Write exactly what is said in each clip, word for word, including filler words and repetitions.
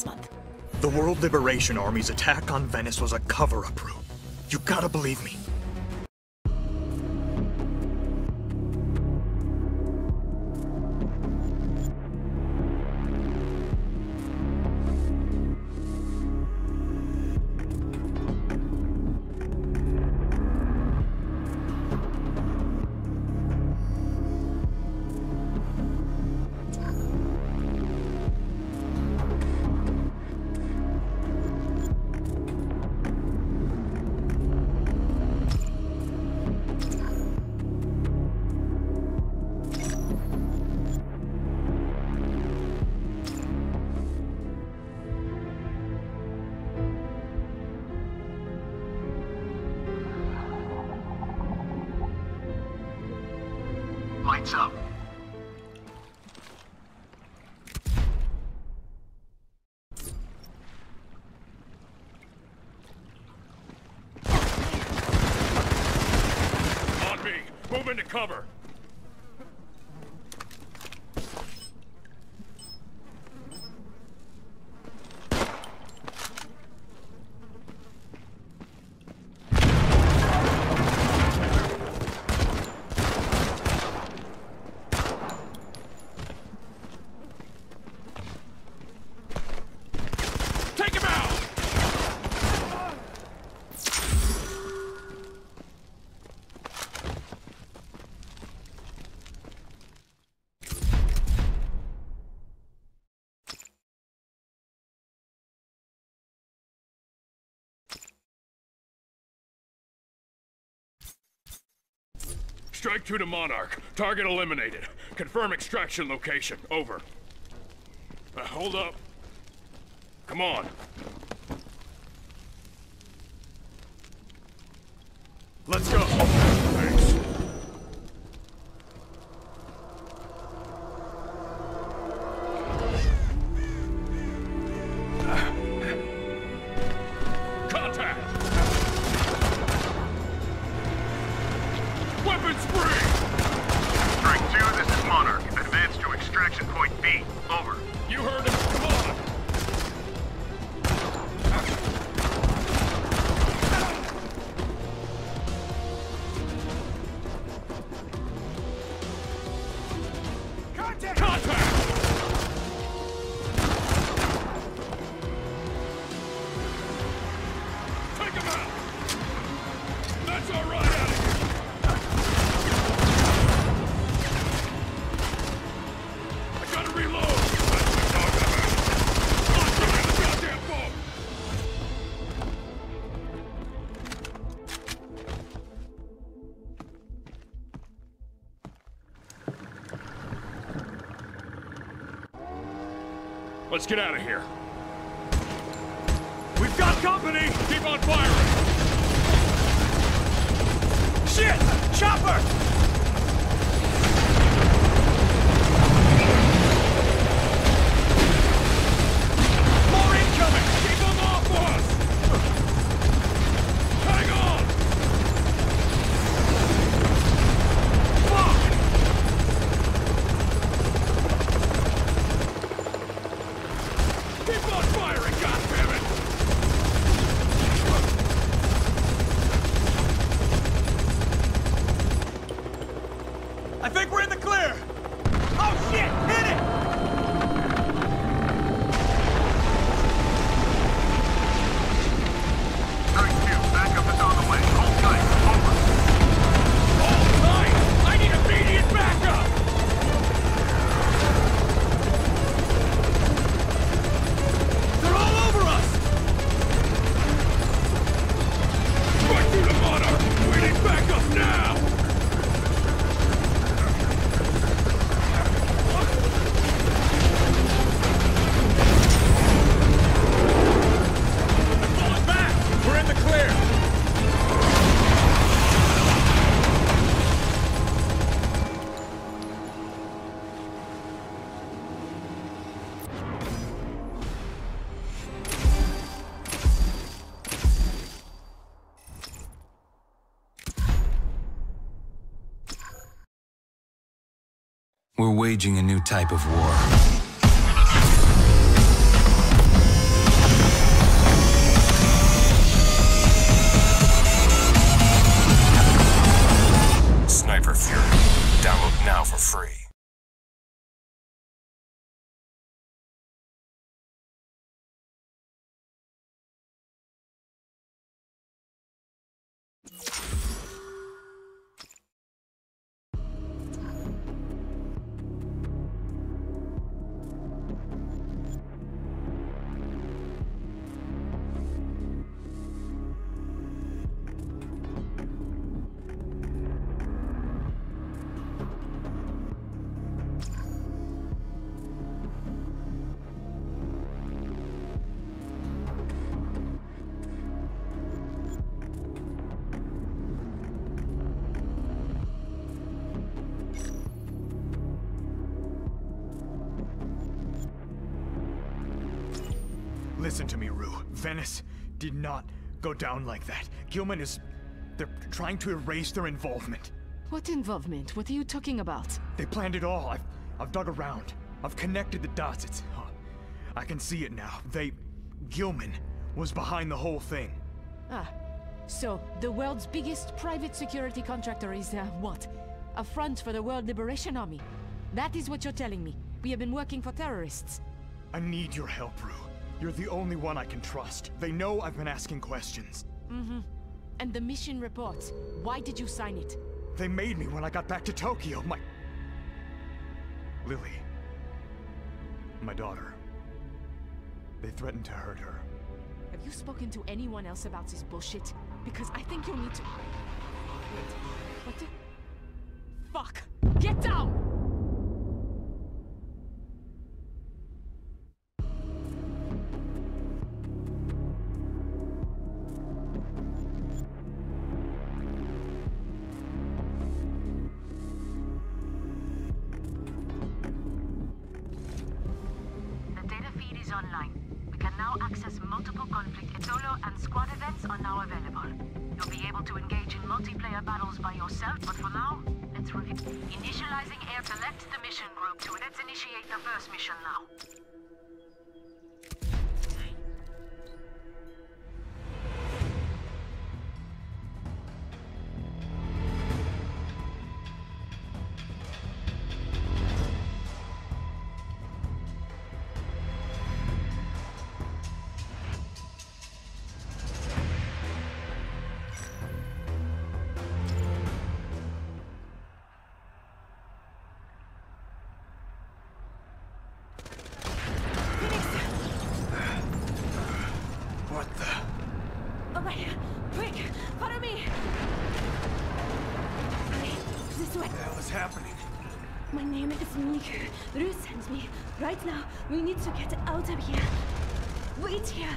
last month. The World Liberation Army's attack on Venice was a cover-up, Rue. You gotta believe me. Lights up. On me! Move into cover! Strike two to Monarch. Target eliminated. Confirm extraction location. Over. Uh, hold up. Come on. Let's go. Thanks. Let's get out of here. We've got company! Keep on firing! Shit! Chopper! We're waging a new type of war. Listen to me, Rue. Venice did not go down like that. Gilman is... They're trying to erase their involvement. What involvement? What are you talking about? They planned it all. I've, I've dug around. I've connected the dots. It's... Oh, I can see it now. They... Gilman was behind the whole thing. Ah. So, the world's biggest private security contractor is, uh, what? A front for the World Liberation Army. That is what you're telling me. We have been working for terrorists. I need your help, Rue. You're the only one I can trust. They know I've been asking questions. Mm-hmm. And the mission report. Why did you sign it? They made me when I got back to Tokyo. My... Lily. My daughter. They threatened to hurt her. Have you spoken to anyone else about this bullshit? Because I think you'll need to... Wait, what the... Fuck! Get down! The data feed is online. We can now access multiple conflict solo and squad events are now available. You'll be able to engage in multiplayer battles by yourself, but for now, let's review. Initializing air. Select the mission group to let's initiate the first mission now. My name is Mika. Rue sends me. Right now, we need to get out of here. Wait here.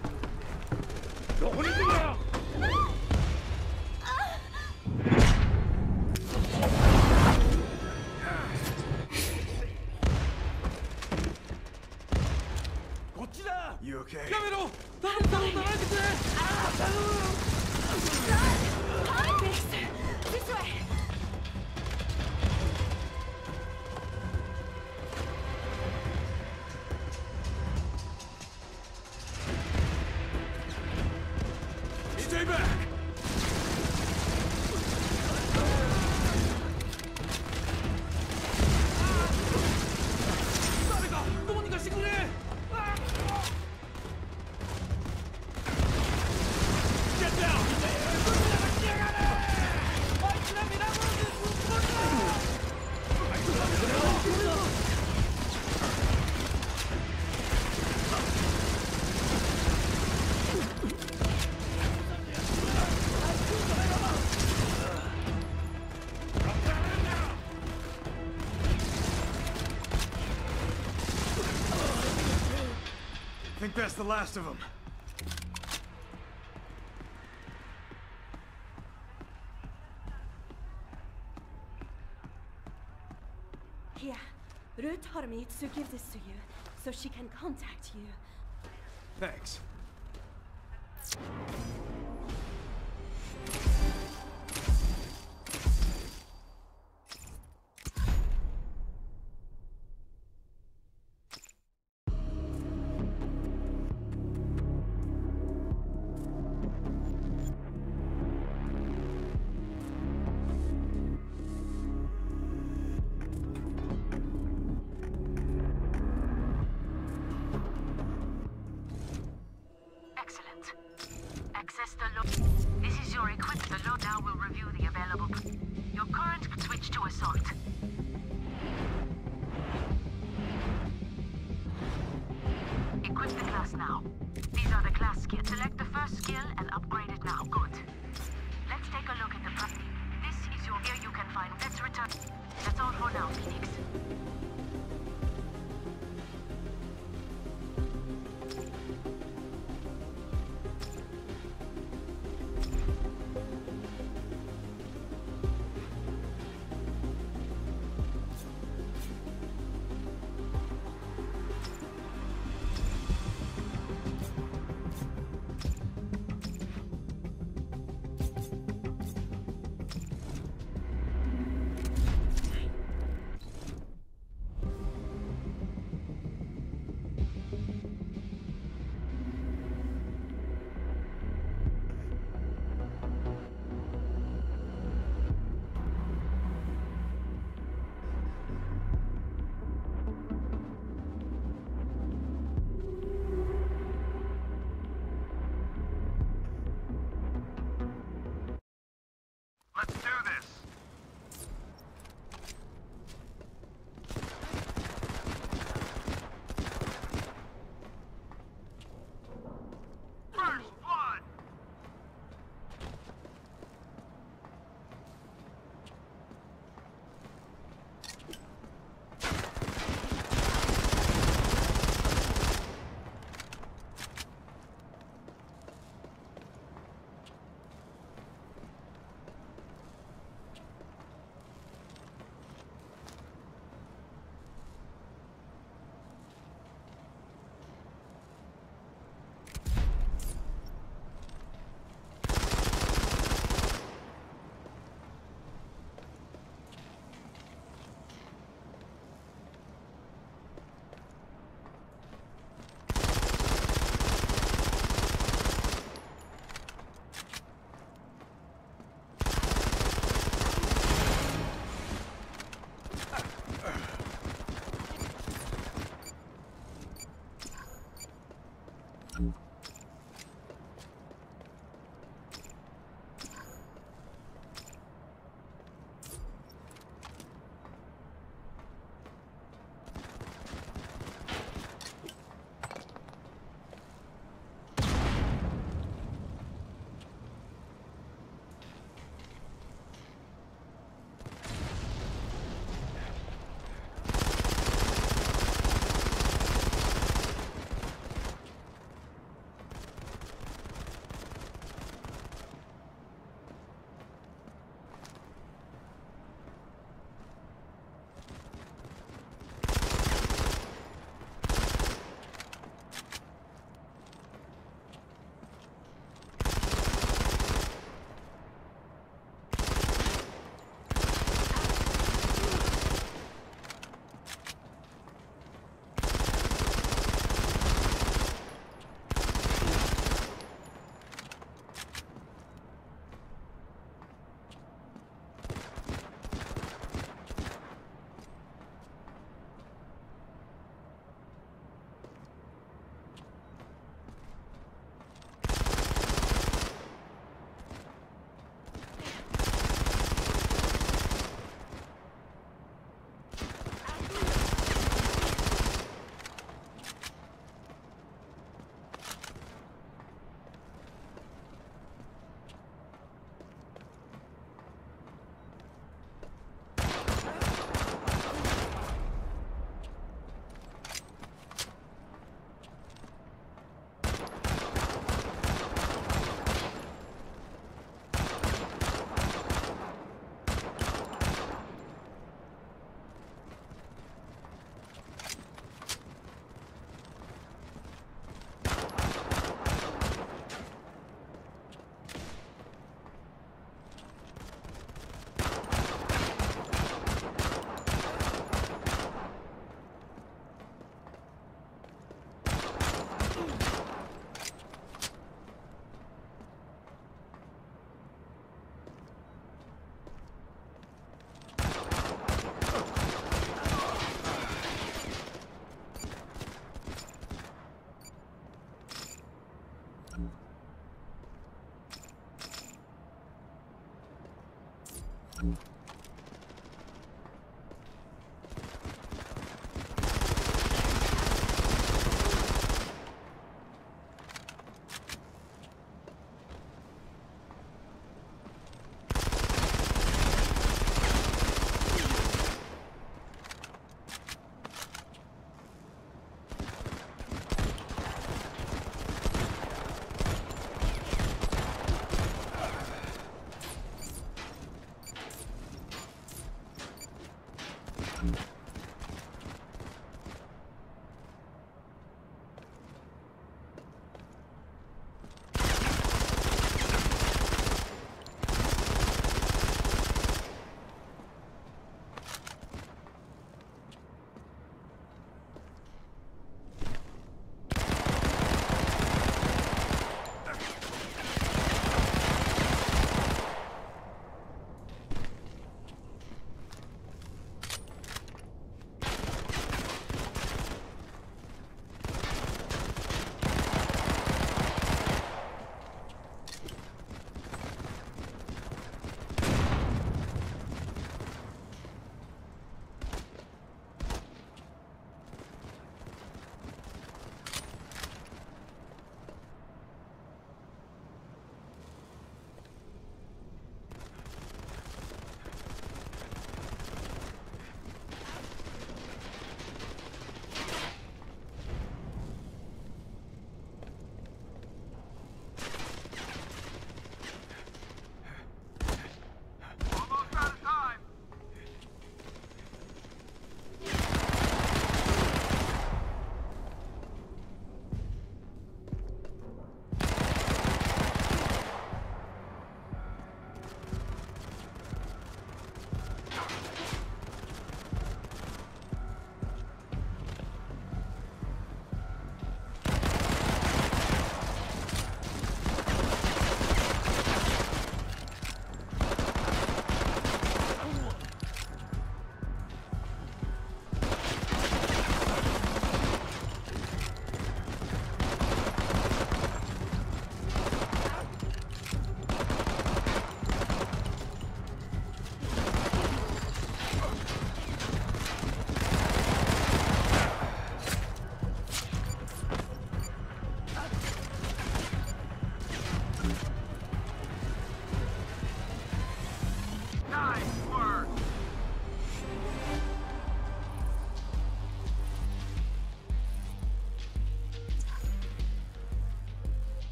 You okay? This, this way. Stay back! Get down! I think that's the last of them. Here, Rue told me to give this to you, so she can contact you. Thanks. Access the load. This is your equipment. The load now will review the available. Your current switch to assault. Equip the class now. These are the class skills. Select the first skill and upgrade it now. Good. Let's take a look at the practice. This is your gear you can find. Let's return. That's all for now, Phoenix. Let's do this! First blood!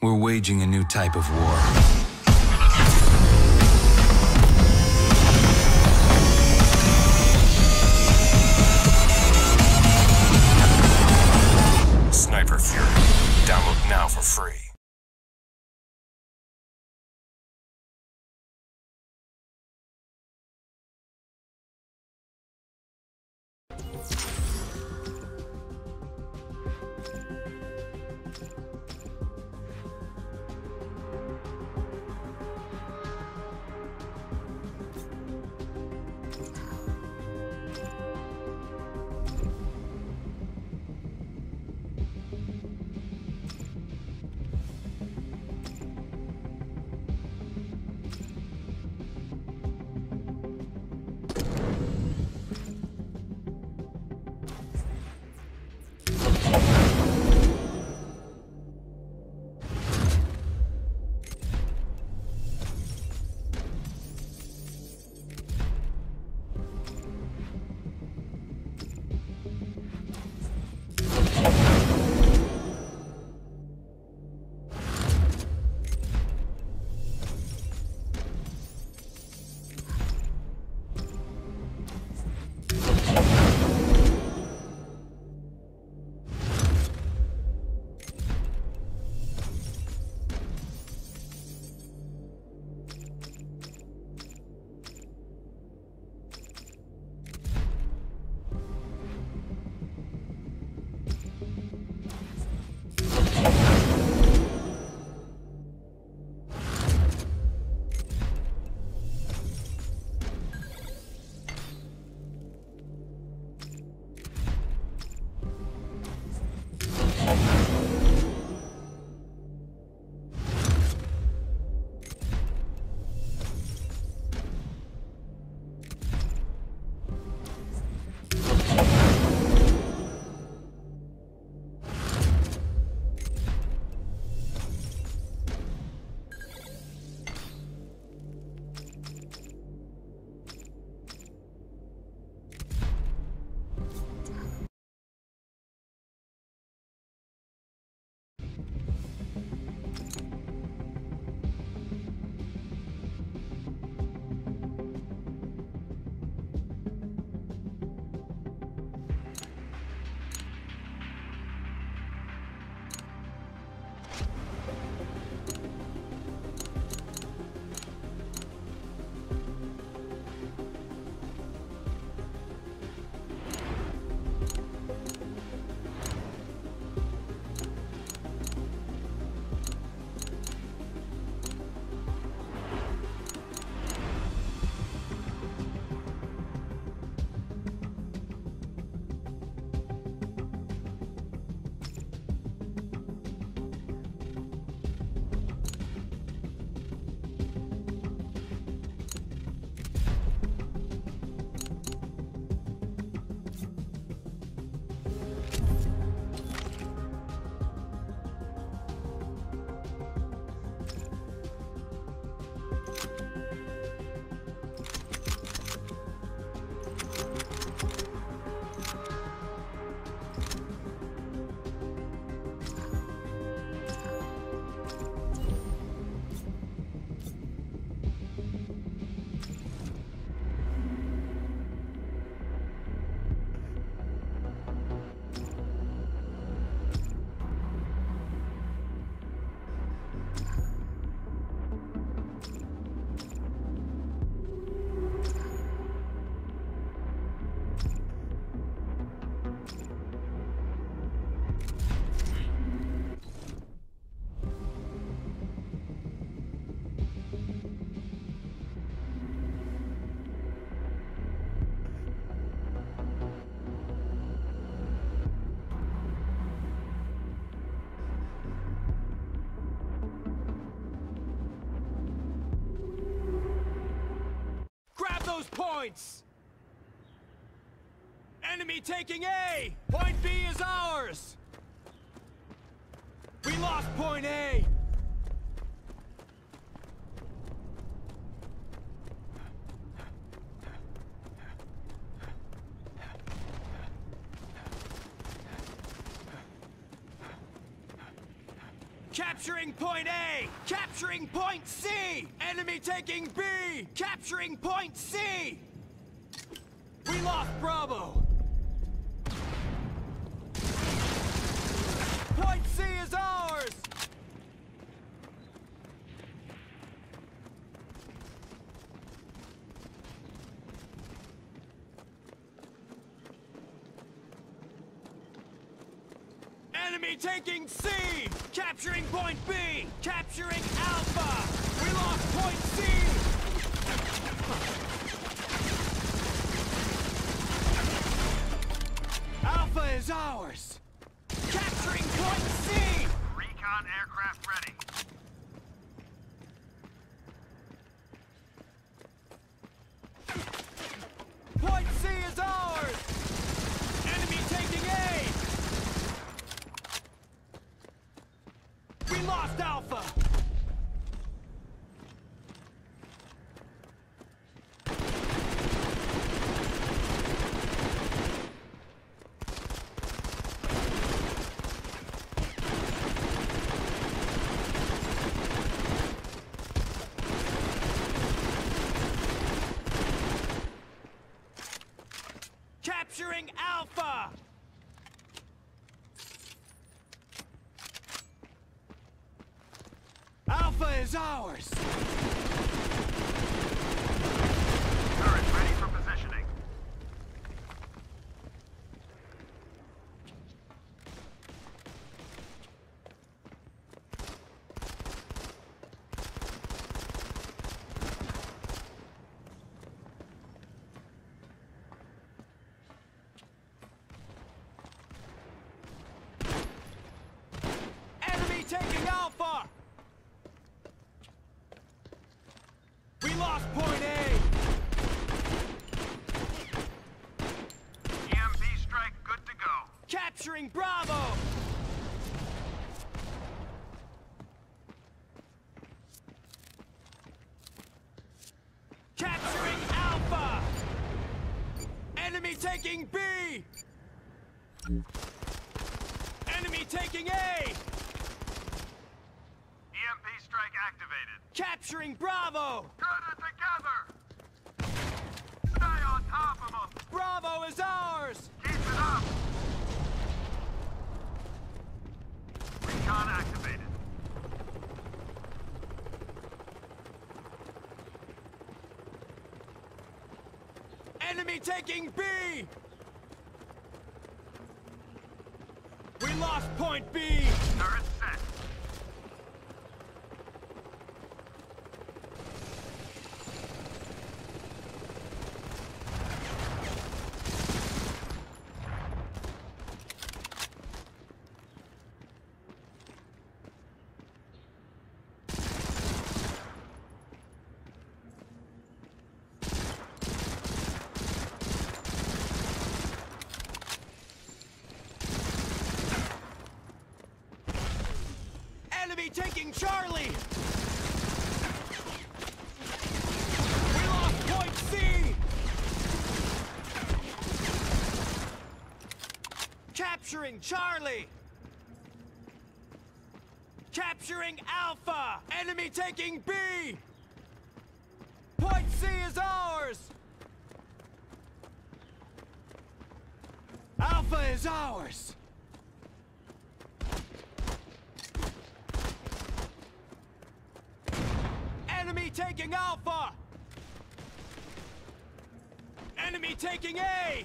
We're waging a new type of war. Sniper Fury. Download now for free. Those points! Enemy taking A! Point B is ours! We lost point A! Capturing point A! Capturing point C! Enemy taking B! Capturing point C! We lost Bravo! Point C is ours! Enemy taking C! Capturing point B! Capturing Alpha! We lost point C! Alpha is ours! Capturing point C! Recon aircraft ready. Point C is ours! Enemy taking A! We lost Alpha! Capturing Alpha! Alpha is ours! Turret ready for positioning. Enemy taking Alpha! We lost point A! E M P strike good to go. Capturing Bravo! Capturing Alpha! Enemy taking B! Enemy taking A! E M P strike activated. Capturing Bravo! Good it together! Stay on top of them! Bravo is ours! Keep it up! Recon activated. Enemy taking B! We lost point B! Turret set. Enemy taking Charlie! We lost point C! Capturing Charlie! Capturing Alpha! Enemy taking B! Point C is ours! Alpha is ours! Enemy taking Alpha! Enemy taking A!